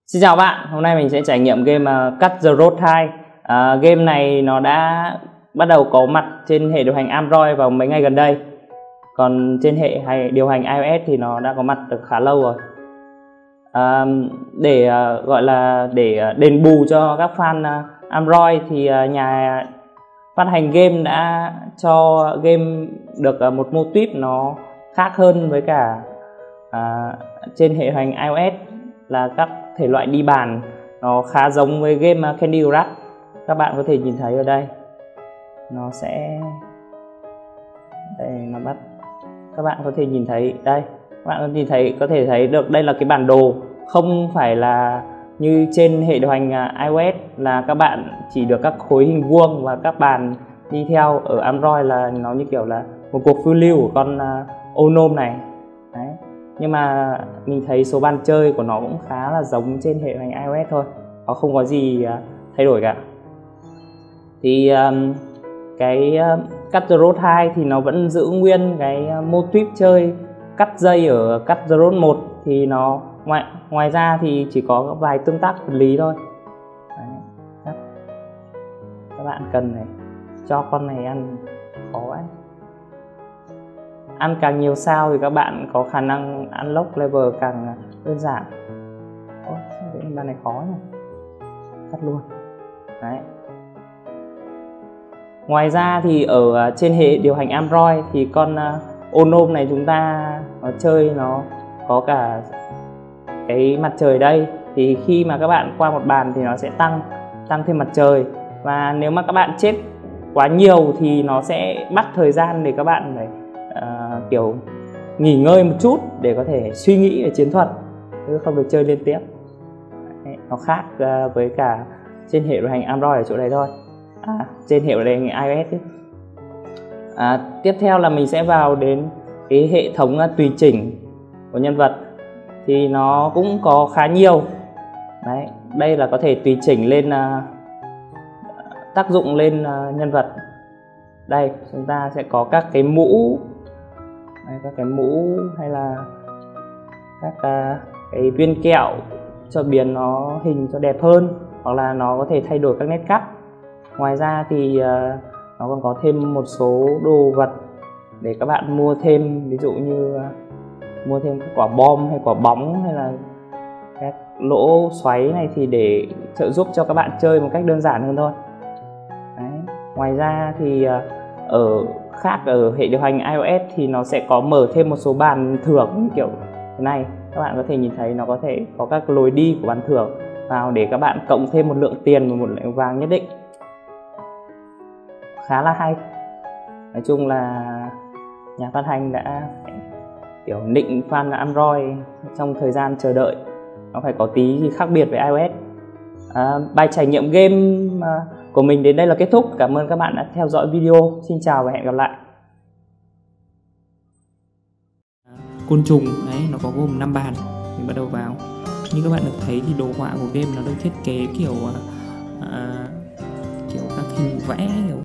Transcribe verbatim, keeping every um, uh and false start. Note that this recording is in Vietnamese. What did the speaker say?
Xin chào bạn, hôm nay mình sẽ trải nghiệm game uh, Cut the Road hai. uh, Game này nó đã bắt đầu có mặt trên hệ điều hành Android vào mấy ngày gần đây. Còn trên hệ hay điều hành iOS thì nó đã có mặt được khá lâu rồi. uh, Để uh, gọi là để uh, đền bù cho các fan uh, Android thì uh, nhà phát hành game đã cho game được uh, một mô típ nó khác hơn với cả uh, trên hệ điều hành iOS, là các thể loại đi bàn nó khá giống với game Candy Crush. Các bạn có thể nhìn thấy ở đây nó sẽ đây nó bắt các bạn có thể nhìn thấy đây các bạn có nhìn thấy có thể thấy được đây là cái bản đồ, không phải là như trên hệ điều hành iOS là các bạn chỉ được các khối hình vuông và các bàn đi theo. Ở Android là nó như kiểu là một cuộc phiêu lưu của con ô nôm này. Đấy. Nhưng mà mình thấy số bàn chơi của nó cũng khá là giống trên hệ điều hành iOS thôi, nó không có gì thay đổi cả. Thì um, cái uh, Cut the Road hai thì nó vẫn giữ nguyên cái uh, mô típ chơi cắt dây ở Cut the Road một, thì nó ngoài ngoài ra thì chỉ có vài tương tác vật lý thôi. Đấy. Các, các bạn cần này cho con này ăn khó ấy. Ăn càng nhiều sao thì các bạn có khả năng unlock level càng đơn giản. Ôi, cái bàn này khó nhỉ. Tắt luôn. Đấy. Ngoài ra thì ở trên hệ điều hành Android thì con ô nôm này chúng ta nó chơi nó có cả cái mặt trời đây, thì khi mà các bạn qua một bàn thì nó sẽ tăng tăng thêm mặt trời, và nếu mà các bạn chết quá nhiều thì nó sẽ mất thời gian để các bạn phải uh, kiểu nghỉ ngơi một chút để có thể suy nghĩ về chiến thuật, chứ không được chơi liên tiếp. Đấy, nó khác uh, với cả trên hệ điều hành Android ở chỗ này thôi. À, trên hệ điều hành iOS ấy. À, tiếp theo là mình sẽ vào đến cái hệ thống uh, tùy chỉnh của nhân vật, thì nó cũng có khá nhiều. Đấy, đây là có thể tùy chỉnh lên uh, tác dụng lên uh, nhân vật. Đây chúng ta sẽ có các cái mũ, đây, các cái mũ hay là các uh, cái viên kẹo cho biến nó hình cho đẹp hơn, hoặc là nó có thể thay đổi các nét cắt. Ngoài ra thì uh, nó còn có thêm một số đồ vật để các bạn mua thêm, ví dụ như uh, mua thêm các quả bom hay quả bóng hay là các lỗ xoáy này, thì để trợ giúp cho các bạn chơi một cách đơn giản hơn thôi. Đấy. Ngoài ra thì uh, ở khác ở hệ điều hành iOS thì nó sẽ có mở thêm một số bàn thưởng như kiểu thế này. Các bạn có thể nhìn thấy nó có thể có các lối đi của bàn thưởng vào để các bạn cộng thêm một lượng tiền và một lượng vàng nhất định. Khá là hay. Nói chung là nhà phát hành đã kiểu nịnh fan Android trong thời gian chờ đợi, nó phải có tí gì khác biệt với iOS. À, bài trải nghiệm game của mình đến đây là kết thúc. Cảm ơn các bạn đã theo dõi video. Xin chào và hẹn gặp lại. Côn trùng đấy, nó có gồm năm bàn. Mình bắt đầu vào. Như các bạn được thấy thì đồ họa của game nó được thiết kế kiểu uh, kiểu các hình vẽ kiểu